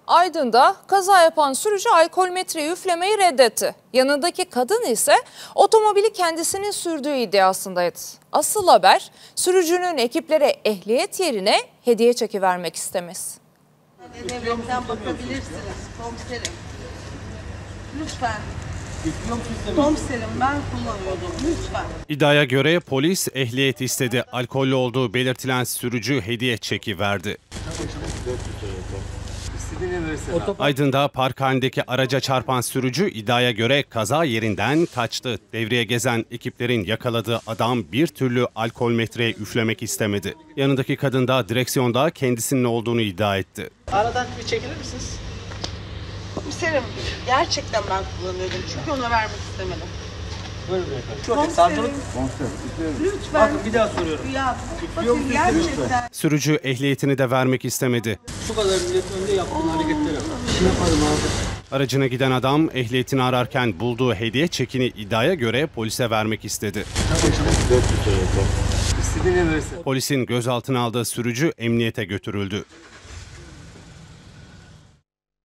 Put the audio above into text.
Aydın'da kaza yapan sürücü alkolmetreyi üflemeyi reddetti. Yanındaki kadın ise otomobili kendisinin sürdüğü iddiasındaydı. Asıl haber sürücünün ekiplere ehliyet yerine hediye çeki vermek istemesi. Devletten bakabilirsiniz komiserim. Lütfen. Komiserim ben kullanıyordum lütfen. İddiaya göre polis ehliyet istedi. Alkollü olduğu belirtilen sürücü hediye çeki verdi. Aydın'da park halindeki araca çarpan sürücü iddiaya göre kaza yerinden kaçtı. Devreye gezen ekiplerin yakaladığı adam bir türlü alkolmetreyi üflemek istemedi. Yanındaki kadın da direksiyonda kendisinin olduğunu iddia etti. Aradan bir çekilir misiniz? Komiserim gerçekten ben kullanıyordum çünkü ona vermek istemedim. Buyurun beyefendi. Komiserim. Lütfen. Bakın bir daha soruyorum. Ya, bakın gerçekten. Sürücü ehliyetini de vermek istemedi. Şu kadar milletin önünde yaptığın hareketleri. Bir şey yaparım abi. Aracına giden adam ehliyetini ararken bulduğu hediye çekini iddiaya göre polise vermek istedi. İstediğini verirsin. Polisin gözaltına aldığı sürücü emniyete götürüldü.